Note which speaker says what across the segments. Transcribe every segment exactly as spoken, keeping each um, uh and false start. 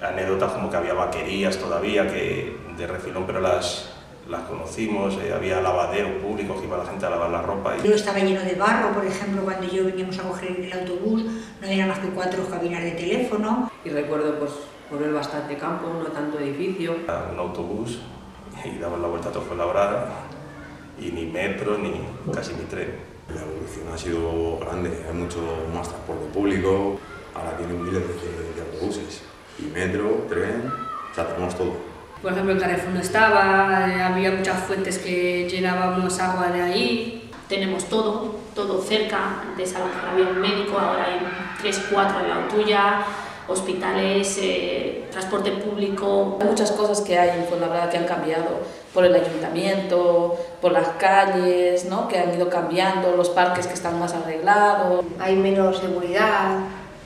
Speaker 1: anécdotas como que había vaquerías todavía, que de refilón, pero las, las conocimos, eh, había lavaderos públicos que iba la gente a lavar la ropa. Y...
Speaker 2: Estaba lleno de barro, por ejemplo, cuando yo veníamos a coger el autobús, no había más que cuatro cabinas de teléfono.
Speaker 3: Y recuerdo pues por ver bastante campo, no tanto edificio.
Speaker 1: Un autobús y daban la vuelta a todo Fuenlabrada y ni metro, ni casi ni tren.
Speaker 4: La evolución ha sido grande, hay mucho más transporte público, ahora tienen miles de, de autobuses, y metro, tren, o sea, tenemos todo.
Speaker 5: Por ejemplo, el Carrefour no estaba, eh, había muchas fuentes que llenábamos agua de ahí.
Speaker 6: Tenemos todo, todo cerca, antes a lo mejor había un médico, ahora hay tres, cuatro al lado tuya, hospitales, eh, transporte público.
Speaker 7: Hay muchas cosas que hay en Fuenlabrada que han cambiado por el ayuntamiento, por las calles, ¿no? Que han ido cambiando, los parques que están más arreglados.
Speaker 8: Hay menos seguridad,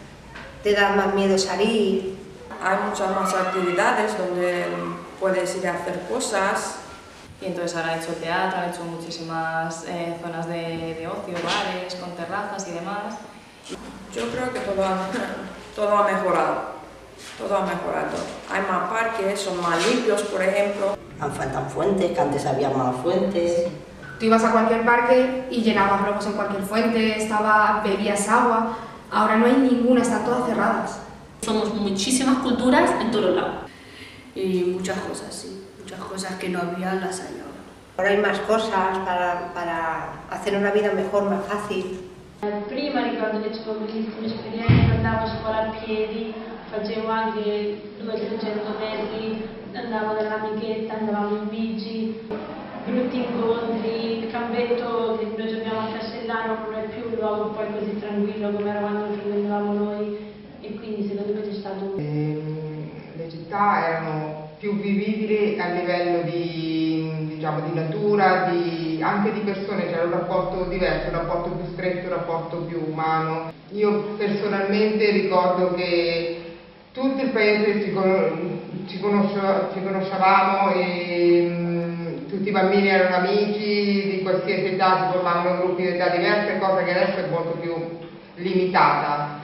Speaker 8: te da más miedo salir.
Speaker 9: Hay muchas más actividades donde puedes ir a hacer cosas.
Speaker 10: Y entonces ahora han hecho teatro, han hecho muchísimas eh, zonas de, de ocio, bares, con terrazas y demás.
Speaker 9: Yo creo que todo ha, todo ha mejorado, todo ha mejorado. Hay más parques, son más limpios, por ejemplo.
Speaker 11: Han faltado fuentes, que antes había más fuentes.
Speaker 12: Tú ibas a cualquier parque y llenabas globos en cualquier fuente, estaba, bebías agua. Ahora no hay ninguna, están todas cerradas.
Speaker 6: Somos muchísimas culturas en todos lados.
Speaker 5: Y muchas cosas, sí. Muchas cosas que no había las hay ahora.
Speaker 8: Ahora hay más cosas para, para hacer una vida mejor, más fácil.
Speaker 13: Prima ricordo che avevo bellissime esperienze, andavo a scuola a piedi, facevo anche duecento trecento metri, andavo dall'amichetta, andavamo in bici, brutti incontri, il campetto che noi giochiamo a Castellano non è più un luogo poi così tranquillo come era quando frequentavamo noi e quindi secondo me c'è stato un...
Speaker 14: E, le città erano più vivibili a livello di, diciamo, di natura, di, anche di persone, c'era un rapporto diverso, un rapporto più stretto, un rapporto più umano. Io personalmente ricordo che tutto il paese ci, ci, conosce, ci conoscevamo e mh, tutti i bambini erano amici, di qualsiasi età si formavano gruppi di età diverse, cosa che adesso è molto più limitata.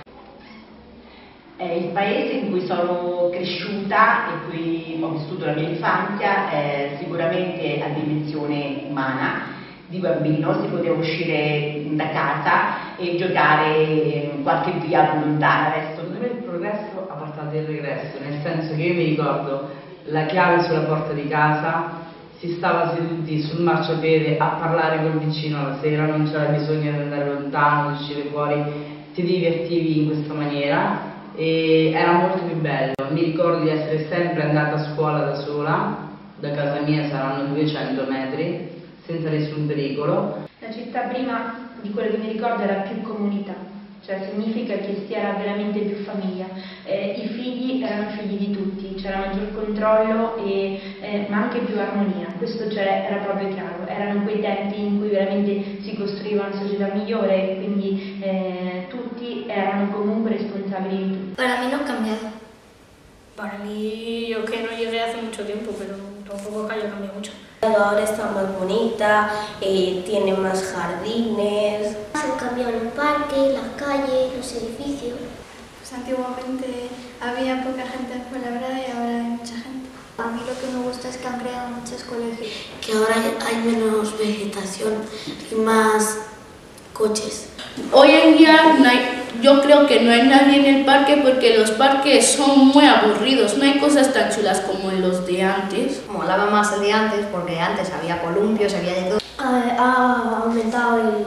Speaker 15: Eh, il paese in cui sono cresciuta e cui ho vissuto la mia infanzia è sicuramente a dimensione umana. Di bambino si poteva uscire da casa e giocare in qualche via lontana. Adesso
Speaker 3: secondo me il progresso ha portato il regresso, nel senso che io mi ricordo la chiave sulla porta di casa, si stava seduti sul marciapiede a parlare col vicino la sera, non c'era bisogno di andare lontano, di uscire fuori, ti divertivi in questa maniera. E era molto più bello. Mi ricordo di essere sempre andata a scuola da sola, da casa mia saranno duecento metri, senza nessun pericolo.
Speaker 13: La città prima di quello che mi ricordo era più comunità, cioè significa che si era veramente più famiglia. Eh, I figli erano figli di tutti, c'era maggior controllo e, eh, ma anche più armonia, questo cioè, era proprio chiaro. Erano quei tempi in cui veramente si costruiva una società migliore e quindi eh, tutti erano comunque responsabili di tutto.
Speaker 16: Para mí no ha cambiado.
Speaker 6: Para mí, yo que no llegué hace mucho tiempo, pero tampoco haya cambiado mucho.
Speaker 16: Ahora está más bonita, eh, tiene más jardines.
Speaker 17: Se han cambiado el parque, las calles, los edificios.
Speaker 18: Pues antiguamente había poca gente en Fuenlabrada y ahora hay mucha gente.
Speaker 17: A mí lo que me gusta es que han creado muchos colegios.
Speaker 16: Que ahora hay menos vegetación y más coches.
Speaker 5: Hoy en día no hay, yo creo que no hay nadie en el parque porque los parques son muy aburridos, no hay cosas tan chulas como los de antes.
Speaker 19: Molaba más el de antes porque antes había columpios, había de todo.
Speaker 17: Ha, ha aumentado el,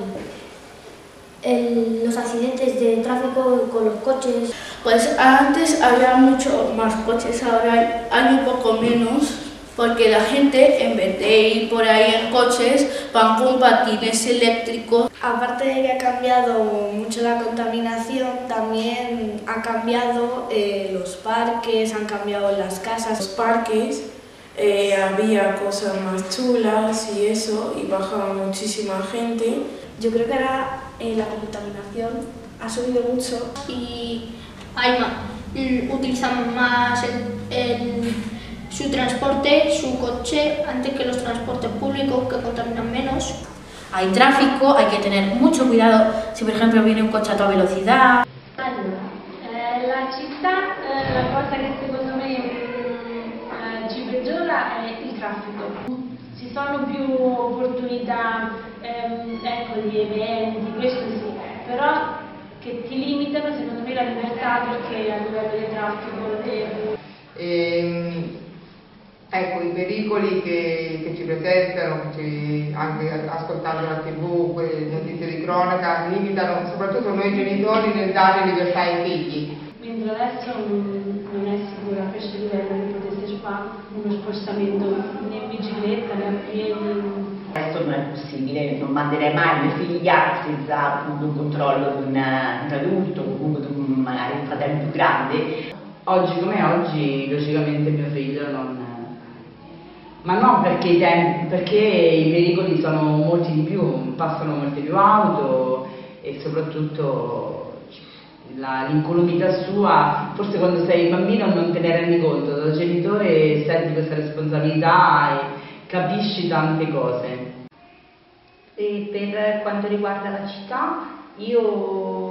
Speaker 17: el, los accidentes de tráfico con los coches.
Speaker 5: Pues antes había mucho más coches, ahora hay, hay un poco menos. Porque la gente, en vez de ir por ahí en coches, van con patines eléctricos.
Speaker 18: Aparte de que ha cambiado mucho la contaminación, también ha cambiado eh, los parques, han cambiado las casas.
Speaker 20: Los parques eh, había cosas más chulas y eso, y bajaba muchísima gente.
Speaker 18: Yo creo que ahora eh, la contaminación ha subido mucho
Speaker 6: y hay más, utilizan más el, el su transporte, su coche, antes que los transportes públicos que contaminan menos.
Speaker 3: Hay tráfico, hay que tener mucho cuidado si por ejemplo viene un coche a toda velocidad.
Speaker 13: Allora, eh, la la città eh, la cosa che secondo me eh, ci peggiora è il traffico. Ci sono più opportunità ehm, ecco, di eventi, questo sì, però che ti limitano secondo me la libertà perché a livello di traffico e...
Speaker 14: E, ecco, i pericoli che, che ci presentano, che ci, anche ascoltando la tivù, quelle notizie di cronaca, limitano soprattutto noi genitori nel dare libertà ai figli.
Speaker 13: Mentre adesso non è sicuro a questo livello che potesse fare uno spostamento né in bicicletta né a piedi.
Speaker 15: Adesso non è possibile, non manderei mai mia figlia senza appunto un controllo di una, un adulto, comunque di un, magari un fratello più grande.
Speaker 3: Oggi come oggi, logicamente mio figlio non... Ma non perché i, tempi, perché i pericoli sono molti di più, passano molte più auto e soprattutto l'incolumità sua, forse quando sei bambino non te ne rendi conto, da genitore senti questa responsabilità e capisci tante cose.
Speaker 21: E per quanto riguarda la città, io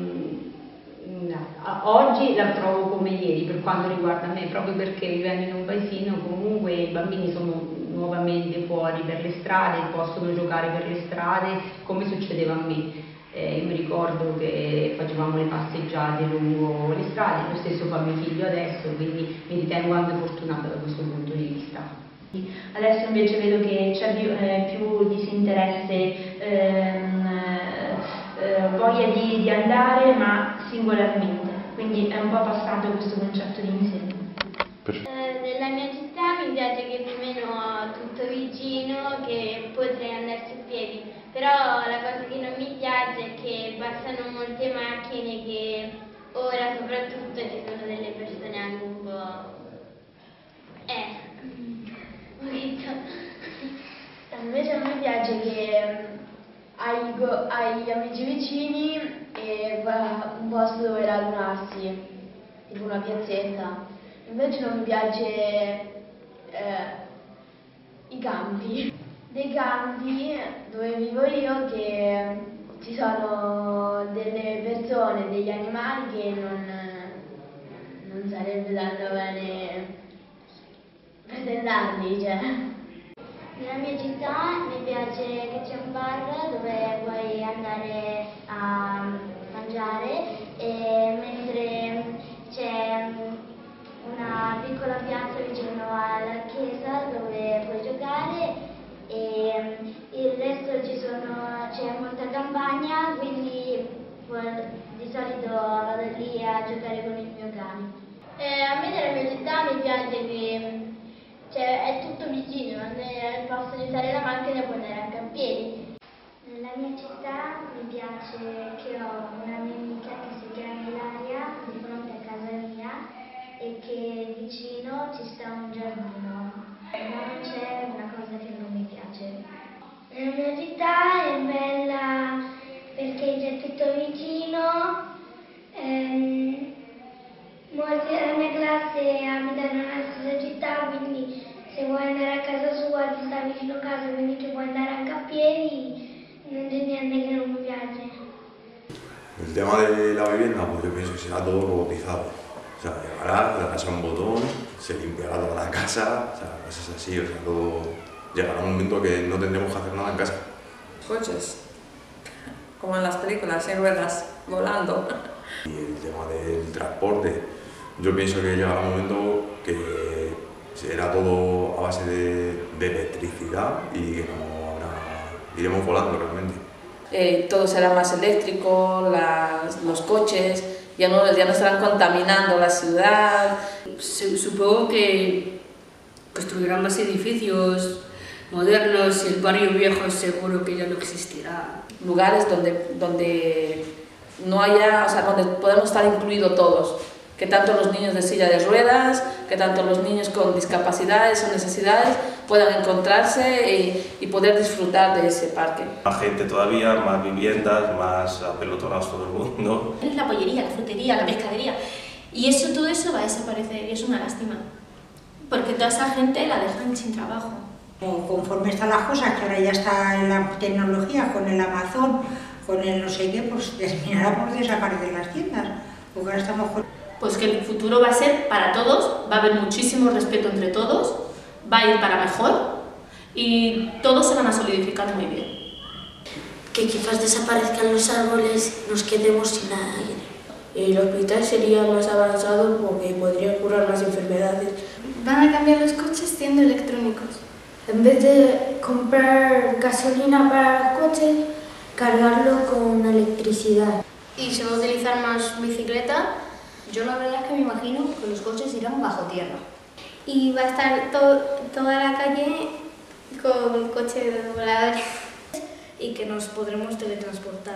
Speaker 21: mh, oggi la trovo come ieri per quanto riguarda me, proprio perché vivendo in un paesino comunque i bambini sono nuovamente fuori per le strade, possono giocare per le strade come succedeva a me. Eh, io mi ricordo che facevamo le passeggiate lungo le strade, lo stesso fa mio figlio adesso, quindi mi ritengo anche fortunata da questo punto di vista.
Speaker 13: Adesso invece vedo che c'è più, eh, più disinteresse, ehm, eh, voglia di, di andare ma singolarmente, quindi è un po' passato questo concetto di insieme.
Speaker 22: Eh, nella mia città mi piace che più o meno ho tutto vicino, che potrei andarci a piedi, però la cosa che non mi piace è che passano molte macchine che ora soprattutto ci sono delle persone anche un po'... eh...
Speaker 23: Invece a me piace che hai, hai gli amici vicini e un posto dove radunarsi, tipo una piazzetta. Invece non mi piace eh, i campi. Dei campi dove vivo io che ci sono delle persone, degli animali che non, non sarebbe tanto bene presentarli, cioè.
Speaker 22: Nella mia città mi piace che c'è un bar dove puoi andare a mangiare, e mentre c'è una piccola piazza vicino alla chiesa dove puoi giocare, e il resto ci sono, c'è molta campagna, quindi di solito vado lì a giocare con il mio cane.
Speaker 6: Eh, a me nella mia città mi piace che cioè, è tutto vicino, al posto di usare la macchina puoi andare anche a piedi.
Speaker 22: Nella mia città mi piace che ho una mia amica che si chiama Ilaria di fronte a casa mia e che vicino ci sta un giardino, ma non c'è una cosa che non mi piace.
Speaker 17: La mia città è bella perché c'è tutto vicino. Ehm, Molti della mia classe abitano nella stessa città, quindi se vuoi andare a casa sua ti sta vicino a casa, quindi ci puoi andare anche a piedi, non c'è niente che non mi piace.
Speaker 4: El tema de la vivienda, pues yo pienso que será todo robotizado. O sea, llegará, le darás a un botón, se limpiará toda la casa, o sea, cosas así, o sea, todo... Llegará un momento que no tendremos que hacer nada en casa.
Speaker 9: Coches, como en las películas, sin ruedas, volando.
Speaker 4: Y el tema del transporte, yo pienso que llegará un momento que será todo a base de, de electricidad y que no habrá, iremos volando realmente.
Speaker 7: Eh, todo será más eléctrico, las, los coches ya no, ya no estarán contaminando la ciudad.
Speaker 24: Supongo que construirán más edificios modernos y el barrio viejo seguro que ya no existirá.
Speaker 7: Lugares donde, donde no haya, o sea, donde podemos estar incluidos todos, que tanto los niños de silla de ruedas, que tanto los niños con discapacidades o necesidades puedan encontrarse y, y poder disfrutar de ese parque.
Speaker 1: Más gente todavía, más viviendas, más apelotonados todo el mundo.
Speaker 25: Es la pollería, la frutería, la pescadería, y eso, todo eso va a desaparecer y es una lástima, porque toda esa gente la dejan sin trabajo.
Speaker 2: Conforme están las cosas, que ahora ya está en la tecnología, con el Amazon, con el no sé qué, pues terminará por desaparecer las tiendas, porque ahora estamos con...
Speaker 25: Pues que el futuro va a ser para todos, va a haber muchísimo respeto entre todos, va a ir para mejor y todos se van a solidificar muy bien.
Speaker 18: Que quizás desaparezcan los árboles, nos quedemos sin aire.
Speaker 20: El hospital sería más avanzado porque podría curar más enfermedades.
Speaker 8: Van a cambiar los coches siendo electrónicos. En vez de comprar gasolina para los coches, cargarlo con electricidad.
Speaker 25: ¿Y se va a utilizar más bicicleta?
Speaker 19: Yo la verdad es que me imagino que los coches irán bajo tierra.
Speaker 8: Y va a estar to toda la calle con coches voladores.
Speaker 18: Y que nos podremos teletransportar.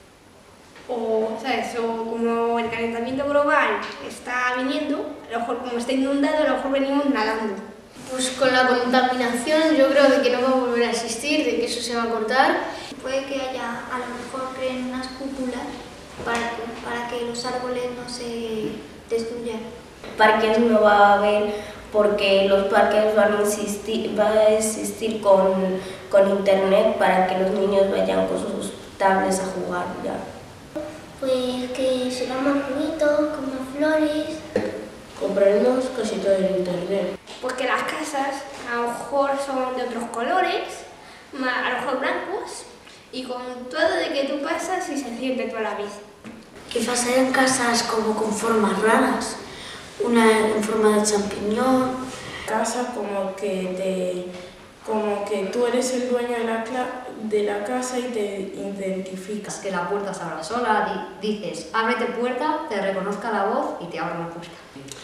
Speaker 8: O, ¿sabes? O como el calentamiento global está viniendo, a lo mejor como está inundado, a lo mejor venimos nadando.
Speaker 25: Pues con la contaminación yo creo de que no va a volver a existir, de que eso se va a cortar.
Speaker 17: Puede que haya, a lo mejor creen unas cúpulas para que, para que los árboles no se destruyan.
Speaker 10: Parques no va a haber porque los parques van a existir, va a existir con, con internet para que los niños vayan con sus tablets a jugar ya.
Speaker 17: Pues que será más bonito, con más flores.
Speaker 20: Compraremos casi todo en internet.
Speaker 8: Pues que las casas a lo mejor son de otros colores, a lo mejor blancos, y con todo de que tú pasas y se enciende toda la vida.
Speaker 18: Quizás hayan casas como con formas raras, una en forma de champiñón.
Speaker 20: Casas como que te... como que tú eres el dueño de la, de la casa y te identificas.
Speaker 19: Que la puerta se abra sola, di dices, ábrete puerta, te reconozca la voz y te abre la puerta.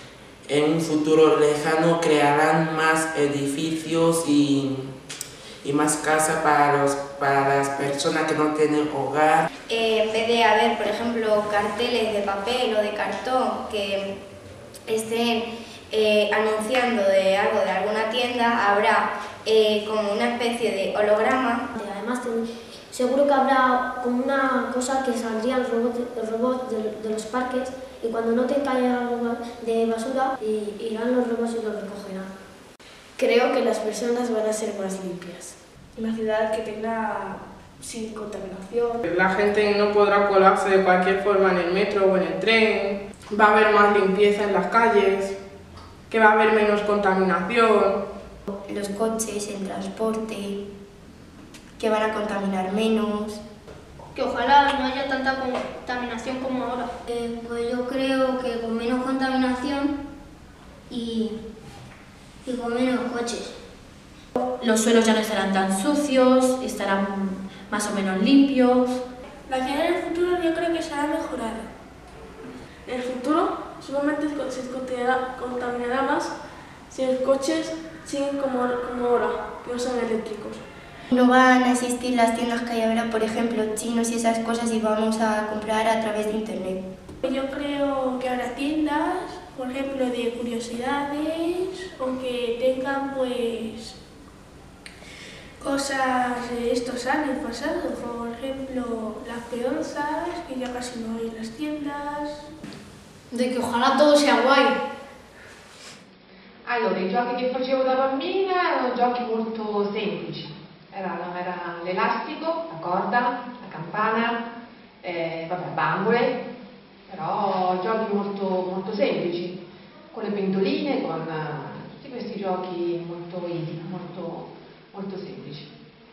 Speaker 11: En un futuro lejano crearán más edificios y, y más casas para, los, para las personas que no tienen hogar.
Speaker 25: Eh, en vez de haber, por ejemplo, carteles de papel o de cartón que estén eh, anunciando de algo de alguna tienda, habrá eh, como una especie de holograma.
Speaker 18: Además, seguro que habrá como una cosa que saldría el robot, el robot de, de los parques y cuando no te caiga algo de basura, irán los robots y lo recogerán.
Speaker 5: Creo que las personas van a ser más limpias. Una ciudad que tenga sin contaminación.
Speaker 20: La gente no podrá colarse de cualquier forma en el metro o en el tren. Va a haber más limpieza en las calles, que va a haber menos contaminación.
Speaker 25: Los coches, el transporte, que van a contaminar menos.
Speaker 6: Que ojalá no haya tanta contaminación como ahora.
Speaker 17: Eh, pues yo creo que con menos contaminación y, y con menos coches.
Speaker 25: Los suelos ya no estarán tan sucios, estarán más o menos limpios.
Speaker 5: La ciudad del futuro yo creo que será mejorada. En el futuro solamente se contaminará más si los coches siguen como, como ahora, que no son eléctricos.
Speaker 25: No van a existir las tiendas que hay ahora, por ejemplo, chinos y esas cosas, y vamos a comprar a través de internet.
Speaker 5: Yo creo que habrá tiendas, por ejemplo, de curiosidades, o que tengan pues cosas de estos años pasados, por ejemplo, las peonzas, que ya casi no hay en las tiendas.
Speaker 25: De che ojalá todo sia guai.
Speaker 12: Allora, i giochi che facevo da bambina erano giochi molto semplici. Era, era l'elastico, la corda, la campana, eh, vabbè, bambole, però giochi molto, molto semplici, con le pentoline, con uh, tutti questi giochi molto easy, molto, molto semplici.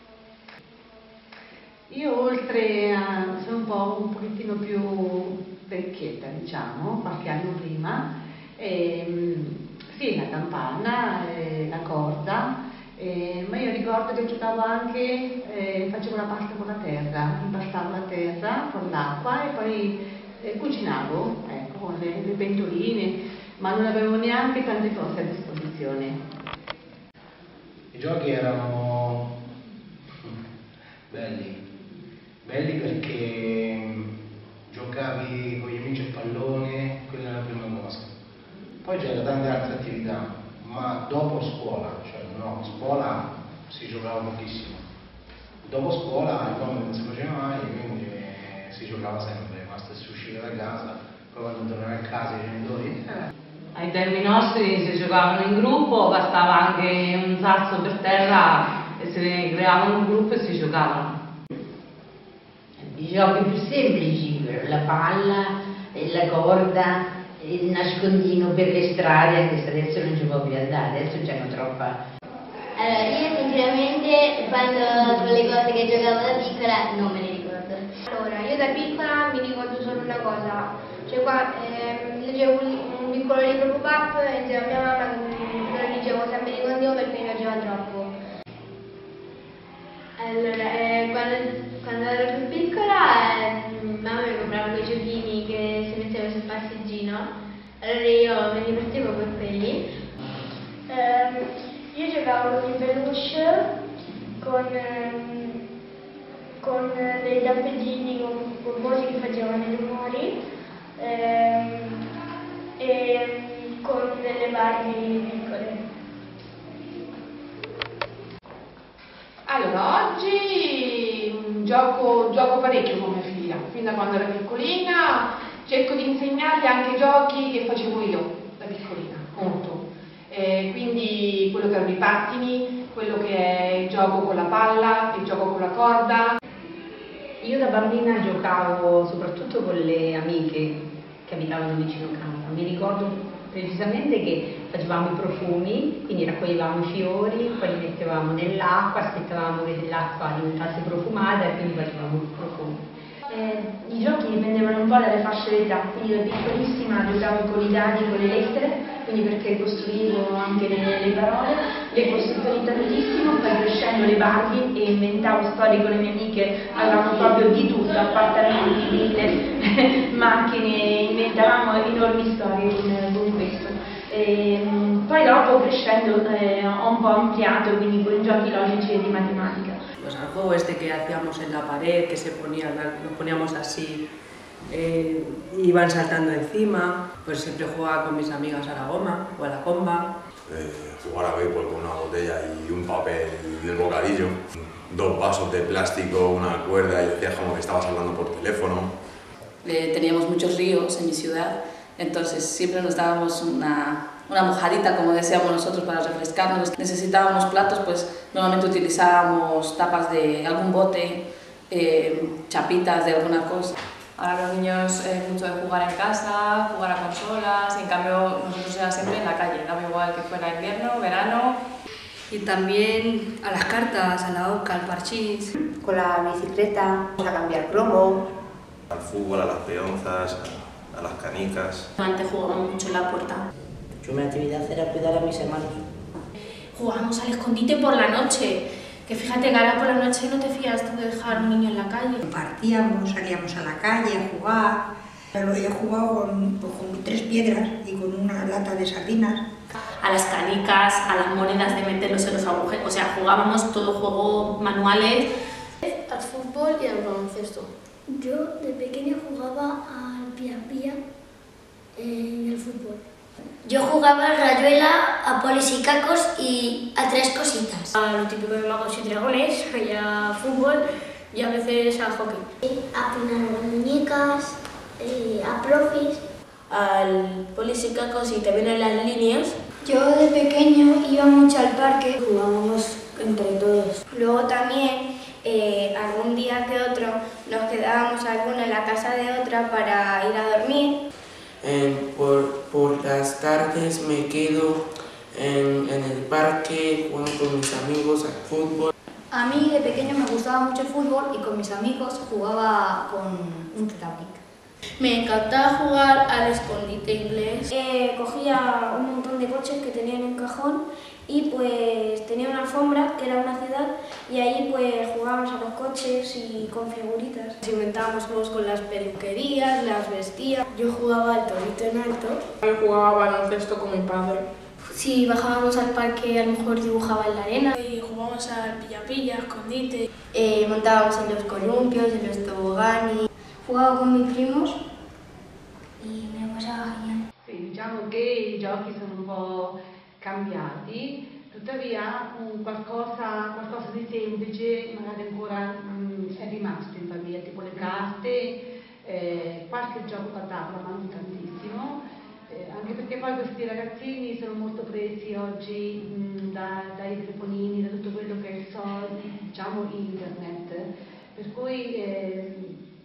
Speaker 15: Io oltre a, sono un po' un pochettino più vecchietta, diciamo, qualche anno prima, ehm, sì, la campana, eh, la corda, eh, ma io ricordo che giocavo anche, eh, facevo la pasta con la terra, impastavo la terra con l'acqua e poi eh, cucinavo, ecco, con le, le pentoline, ma non avevo neanche tante cose a disposizione.
Speaker 16: I giochi erano belli, belli perché giocavi con gli amici a pallone, quella era la prima cosa. Poi c'erano tante altre attività, ma dopo scuola, cioè no, a scuola si giocava pochissimo. Dopo scuola il compito non si faceva mai, quindi eh, si giocava sempre, basta si usciva da casa, poi quando tornava a casa i genitori... Eh.
Speaker 3: Ai tempi nostri si giocavano in gruppo, bastava anche un sasso per terra e si creavano un gruppo e si giocavano.
Speaker 15: I giochi più semplici, la palla, la corda, il nascondino per le strade, anche se adesso non ci può più andare, adesso c'è una troppa.
Speaker 6: Allora, io sinceramente quando con le cose che giocavo da piccola non me le ricordo.
Speaker 13: Allora, io da piccola mi ricordo solo una cosa, cioè qua eh, leggevo un, un piccolo libro pop-up insieme a mia mamma, lo leggevo sempre di continuo perché mi piaceva troppo. Allora, eh, quando, quando ero più piccola eh, mamma mi comprava quei giochini che si metteva sul passeggino, allora io mi divertivo con quelli. Eh, io giocavo con i peluche, con, ehm, con dei tappetini con, con voci che facevano i rumori ehm, e con delle Barbie piccole.
Speaker 12: Allora, oggi gioco, gioco parecchio con mia figlia, fin da quando era piccolina, cerco di insegnarle anche giochi che facevo io da piccolina, molto. Eh, quindi quello che erano i pattini, quello che è il gioco con la palla, il gioco con la corda.
Speaker 14: Io da bambina giocavo soprattutto con le amiche che abitavano vicino a casa. Mi ricordo precisamente che facevamo i profumi, quindi raccoglievamo i fiori, poi li mettevamo nell'acqua, aspettavamo che l'acqua diventasse profumata e quindi facevamo i profumi.
Speaker 13: Eh, I giochi dipendevano un po' dalle fasce d'età, quindi da piccolissima giocavo con i dadi, con le lettere, quindi perché costruivo anche le, le parole, le costruzioni tantissimo, poi crescendo le Barbie e inventavo storie con le mie amiche, avevamo proprio di tutto, appartamenti, ville, macchine, inventavamo enormi storie con, con questo. E, poi dopo crescendo eh, ho un po' ampliato, quindi con giochi logici e di matematica.
Speaker 7: Pues al juego este que hacíamos en la pared, que se ponía, lo poníamos así, eh, iban saltando encima, pues siempre jugaba con mis amigas a la goma o a la comba.
Speaker 4: Eh, jugar a béisbol con una botella y un papel y el bocadillo, dos vasos de plástico, una cuerda y decías como que estabas hablando por teléfono.
Speaker 7: Eh, teníamos muchos ríos en mi ciudad, entonces siempre nos dábamos una, una mojadita, como decíamos nosotros, para refrescarnos. Necesitábamos platos, pues normalmente utilizábamos tapas de algún bote, eh, chapitas de alguna cosa.
Speaker 21: Ahora los niños eh, mucho de jugar en casa, jugar a consolas, y en cambio nosotros era siempre en la calle, daba igual que fuera invierno, verano.
Speaker 24: Y también a las cartas, a la oca, al parchís.
Speaker 22: Con la bicicleta, a cambiar cromo.
Speaker 1: Al fútbol, a las peonzas, a, a las canicas.
Speaker 23: Antes jugábamos mucho en la puerta.
Speaker 26: Yo mi actividad era cuidar a mis hermanos.
Speaker 23: Jugábamos al escondite por la noche, que fíjate que ahora por la noche no te fías tú de dejar a un niño en la calle.
Speaker 2: Compartíamos, salíamos a la calle a jugar. Yo he jugado con, pues, con tres piedras y con una lata de sardinas.
Speaker 23: A las canicas, a las monedas de meterlos en los agujeros, o sea, jugábamos todo juego manuales.
Speaker 8: Al fútbol y al baloncesto. Yo de pequeña jugaba al pia-pia en el fútbol.
Speaker 6: Yo jugaba a rayuela, a polis y cacos y a tres cositas.
Speaker 8: A lo típico de magos y dragones, y a fútbol y a veces a hockey.
Speaker 6: A poner muñecas, eh, a profis.
Speaker 25: Al polis y cacos y también a las líneas.
Speaker 8: Yo de pequeño iba mucho al parque, jugábamos entre todos.
Speaker 25: Luego también eh, algún día que otro nos quedábamos alguno en la casa de otra para ir a dormir.
Speaker 11: Eh, por, por las tardes me quedo en, en el parque jugando con mis amigos al fútbol.
Speaker 19: A mí de pequeño me gustaba mucho el fútbol y con mis amigos jugaba con un Titanic.
Speaker 25: Me encantaba jugar al escondite inglés.
Speaker 8: Eh, cogía un montón de coches que tenían un cajón y pues tenía una alfombra que era una ciudad y ahí pues jugábamos a los coches y con figuritas.
Speaker 23: Inventábamos juegos con las peluquerías, las vestías.
Speaker 8: Yo jugaba al torito en alto.
Speaker 20: Yo jugaba baloncesto con mi padre.
Speaker 8: Si bajábamos al parque a lo mejor dibujaba en la arena.
Speaker 23: Y jugábamos al pilla-pilla, escondite.
Speaker 25: Eh, montábamos en los columpios, en los toboganes.
Speaker 8: Jugavo con mis primos e me pasava genial.
Speaker 3: Sì, diciamo che i giochi sono un po' cambiati, tuttavia um, qualcosa, qualcosa di semplice magari ancora um, è rimasto in famiglia, tipo le carte, eh, qualche gioco a tavola, ma non tantissimo, eh, anche perché poi questi ragazzini sono molto presi oggi um, da, dai telefonini, da tutto quello che è social, diciamo internet, per cui eh,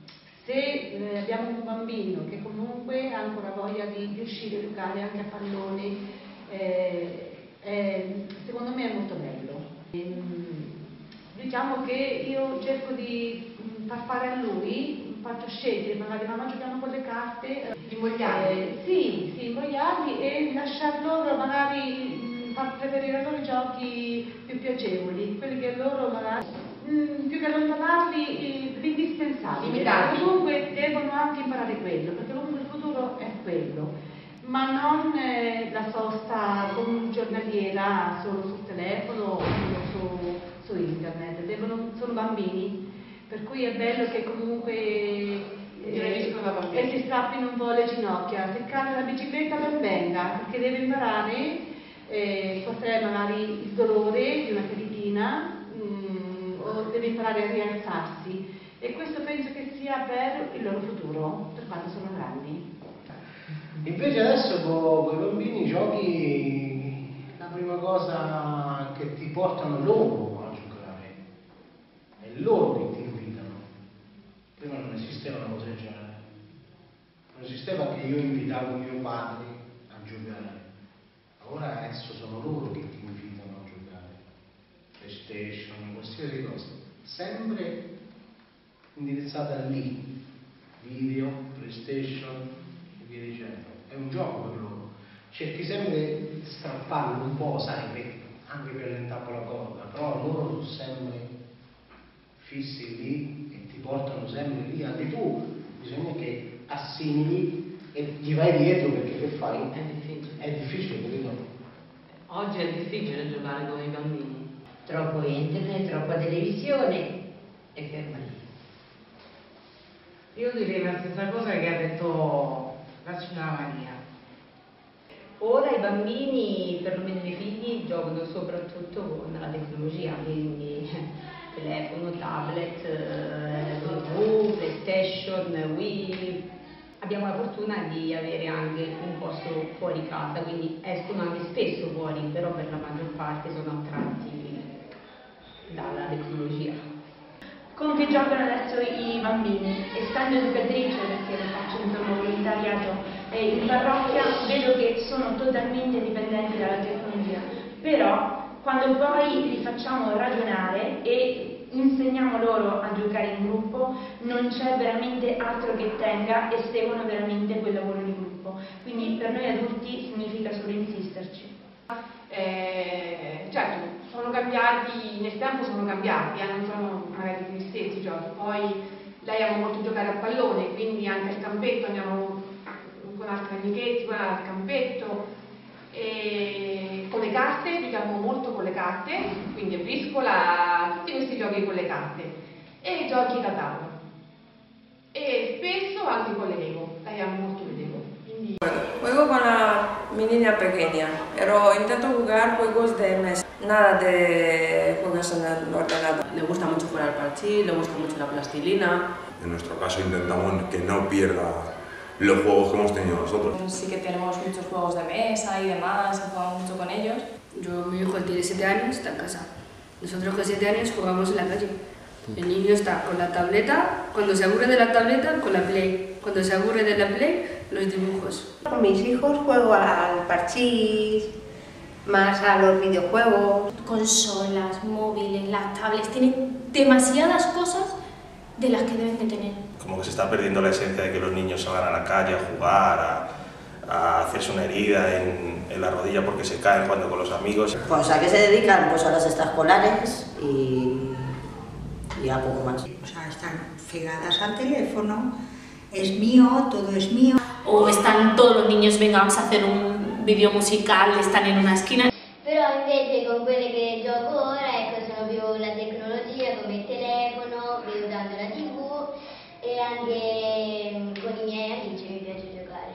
Speaker 5: Se eh, abbiamo un bambino che comunque ha ancora voglia di, di uscire a giocare anche a palloni, eh, eh, secondo me è molto bello. E, diciamo che io cerco di far fare a lui, faccio scegliere, magari mamma giochiamo con le carte,
Speaker 12: invogliarli,
Speaker 5: eh, sì, sì, invogliarli e lasciar loro magari far preferire loro i giochi più piacevoli, quelli che loro magari mh, più che allontanarli l'indispensabile.
Speaker 12: Limitarli.
Speaker 5: Comunque devono anche imparare quello, perché comunque il futuro è quello, ma non eh, la sosta con giornaliera solo sul telefono o su, su internet, devono, sono bambini, per cui è bello che comunque eh, e si strappino un po' le ginocchia, se cade la bicicletta ben venga, perché deve imparare eh, cos'è magari il dolore di una feritina, mh, o deve imparare a rialzarsi, e questo penso che sia per il loro futuro, per quando sono grandi.
Speaker 9: Invece adesso con i bambini giochi, la prima cosa che ti portano loro a giocare, è loro che ti invitano. Prima non esisteva una cosa del genere, non esisteva che io invitavo mio padre a giocare, ora adesso sono loro che ti invitano a giocare, PlayStation, qualsiasi cosa, sempre indirizzata lì, video, PlayStation e via dicendo. È un gioco per loro, cerchi sempre di strapparlo un po', sai, per, anche per allentare la corda, però loro sono sempre fissi lì e ti portano sempre lì, anche tu bisogna che assimili e ti vai dietro, perché che fai?
Speaker 14: È difficile.
Speaker 9: È difficile, capito?
Speaker 14: Oggi è difficile giocare con i bambini.
Speaker 10: Troppo internet, troppa televisione e ferma lì.
Speaker 3: Io direi la stessa cosa che ha detto la signora Maria.
Speaker 14: Ora i bambini, perlomeno i figli, giocano soprattutto con la tecnologia, quindi telefono, tablet, tivù, PlayStation, Wii. Abbiamo la fortuna di avere anche un posto fuori casa, quindi escono anche spesso fuori, però per la maggior parte sono attratti dalla tecnologia.
Speaker 13: Con che giocano adesso i bambini? Essendo educatrice, perché lo faccio in turno volontariato eh, in parrocchia, vedo che sono totalmente dipendenti dalla tecnologia, però quando poi li facciamo ragionare e insegniamo loro a giocare in gruppo, non c'è veramente altro che tenga e seguono veramente quel lavoro di gruppo, quindi per noi adulti significa solo insisterci.
Speaker 12: Eh, certo, sono cambiati, nel tempo sono cambiati, eh, non sono magari gli stessi giochi. Poi lei ama molto giocare a pallone, quindi anche al campetto andiamo con altri amichetti, con al campetto, e con le carte, giochiamo molto con le carte, quindi a briscola, tutti questi giochi con le carte, e giochi da tavola. E spesso anche con le Lego, lei ama molto le Lego. Quindi...
Speaker 16: Juego con la mi niña pequeña, pero intento jugar juegos de mesa, nada de juegos en el ordenador.
Speaker 17: Le gusta mucho jugar al parchís, le gusta mucho la plastilina.
Speaker 4: En nuestro caso intentamos que no pierda los juegos que hemos tenido nosotros.
Speaker 21: Sí que tenemos muchos juegos de mesa y demás, jugamos mucho con ellos.
Speaker 24: Yo, mi hijo tiene siete años, está en casa. Nosotros con siete años jugamos en la calle. El niño está con la tableta, cuando se aburre de la tableta, con la Play. Cuando se aburre de la Play, los dibujos.
Speaker 22: Con mis hijos juego al parchís, más a los videojuegos.
Speaker 23: Consolas, móviles, las tablets, tienen demasiadas cosas de las que deben de tener.
Speaker 1: Como que se está perdiendo la esencia de que los niños salgan a la calle a jugar, a, a hacerse una herida en, en la rodilla porque se caen jugando con los amigos.
Speaker 10: Pues a qué se dedican, pues a las extraescolares y, y a poco más.
Speaker 2: O sea, están pegadas al teléfono, es mío, todo es mío.
Speaker 23: O están todos los niños, venga, vamos a hacer un video musical, están en una esquina.
Speaker 25: Però invece con quelle che gioco ora, ecco, sono più la tecnologia, come il telefono, vedo tanto la tivù e anche con i miei amici mi piace giocare.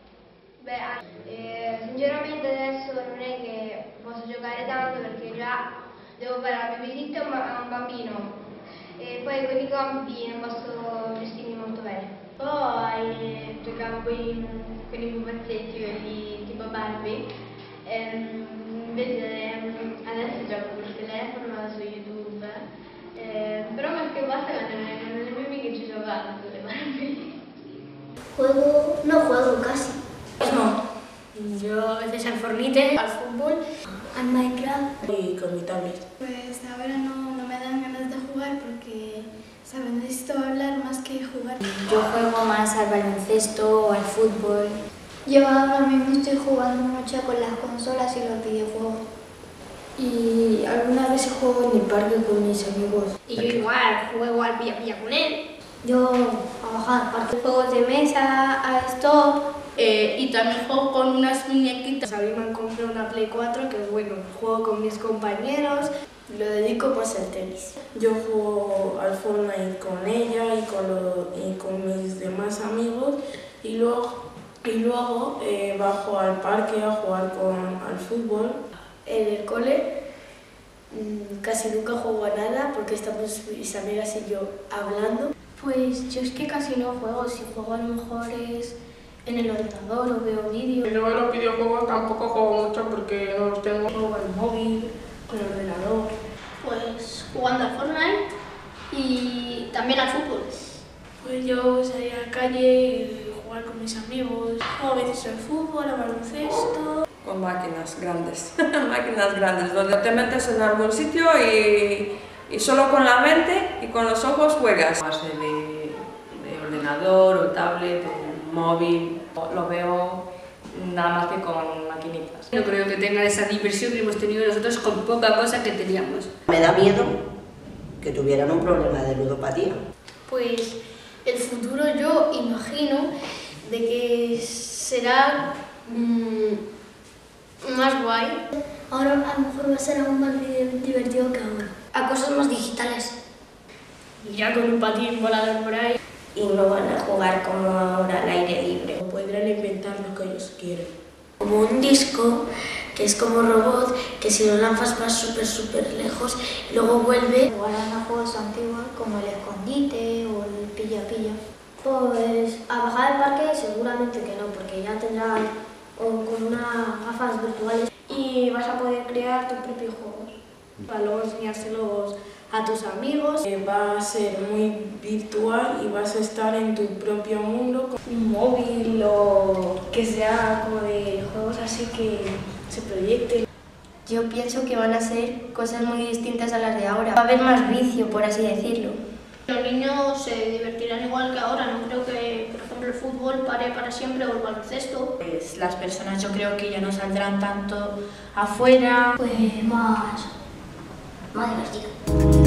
Speaker 25: Beh, eh, sinceramente adesso non è che posso giocare tanto perché già devo fare la babysitter a un bambino e poi con i compiti non posso gestirmi molto bene. Poi giocavo con i, con i pupazzetti, quelli tipo Barbie. Ehm, invece adesso gioco col telefono, su YouTube, eh, però qualche volta con le mie amiche ci giocavo con le Barbie.
Speaker 8: Juego, no juego casi.
Speaker 23: No. Yo a veces al Fornite, al fútbol,
Speaker 8: al Minecraft
Speaker 23: y con mi tablet.
Speaker 6: Pues ahora no, no me dan ganas de jugar porque, ¿sabes? Necesito hablar más que jugar.
Speaker 8: Yo juego más al baloncesto o al fútbol.
Speaker 6: Yo ahora mismo estoy jugando mucho con las consolas y los videojuegos.
Speaker 8: Y algunas veces juego en el parque con mis amigos.
Speaker 23: Y yo igual, juego al pilla pilla con él.
Speaker 8: Yo a bajar parques,
Speaker 6: juegos de mesa, a stop.
Speaker 23: Eh, y también juego con unas muñequitas. A mí me han comprado una Play cuatro que bueno, juego con mis compañeros. Lo dedico pues al tenis.
Speaker 7: Yo juego al Fortnite con ella y con, lo, y con mis demás amigos y luego, y luego eh, bajo al parque a jugar con, al fútbol.
Speaker 23: En el cole mmm, casi nunca juego a nada porque estamos mis amigas y yo hablando.
Speaker 6: Pues yo es que casi no juego, si juego a lo mejor es en el ordenador o veo vídeos.
Speaker 20: Y luego los videojuegos tampoco juego mucho porque no los tengo.
Speaker 23: Juego al móvil, con el ordenador.
Speaker 6: Pues jugando al Fortnite y también al fútbol. Pues yo salir a la calle y jugar con mis amigos. Juego a veces al fútbol, al baloncesto.
Speaker 16: Con máquinas grandes, máquinas grandes, donde te metes en algún sitio y, y solo con la mente y con los ojos juegas.
Speaker 17: A base de, de ordenador o tablet o móvil, lo veo nada más que con maquinitas.
Speaker 24: No creo que tengan esa diversión que hemos tenido nosotros con poca cosa que teníamos.
Speaker 10: Me da miedo que tuvieran un problema de ludopatía.
Speaker 6: Pues el futuro yo imagino de que será mmm, más guay.
Speaker 8: Ahora a lo mejor va a ser aún más divertido que ahora. A cosas más digitales.
Speaker 23: Y ya con un patín volador por ahí.
Speaker 25: Y no van a jugar como ahora al aire libre.
Speaker 23: Podrán inventar lo que ellos quieren.
Speaker 8: Como un disco que es como robot, que si lo lanzas vas súper súper lejos y luego vuelve.
Speaker 6: Jugarán a juegos antiguos como el escondite o el pilla-pilla. Pues a bajar al parque seguramente que no, porque ya tendrán o con unas gafas virtuales y vas a poder crear tus propios juegos para luego enseñárselos a tus amigos.
Speaker 7: Eh, va a ser muy virtual y vas a estar en tu propio mundo.
Speaker 23: Con un móvil o que sea como de juegos así que se proyecten.
Speaker 25: Yo pienso que van a ser cosas muy distintas a las de ahora. Va a haber más vicio, por así decirlo.
Speaker 6: Los niños se divertirán igual que ahora, no creo que, por ejemplo, el fútbol pare para siempre o el baloncesto.
Speaker 23: Pues las personas yo creo que ya no saldrán tanto afuera.
Speaker 8: Pues más, más divertido.